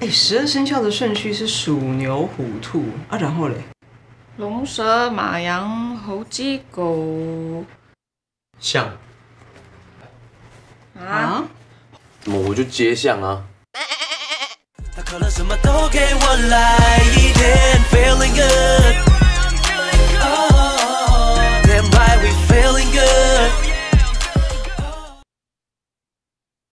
哎，12生肖的顺序是鼠、牛、虎、兔啊，然后嘞， 龙、蛇、马、羊、猴、鸡、狗。 象啊？ 我就接象啊。 他可能什么都给我来一点 ，feeling good。Oh, damn right we feeling good。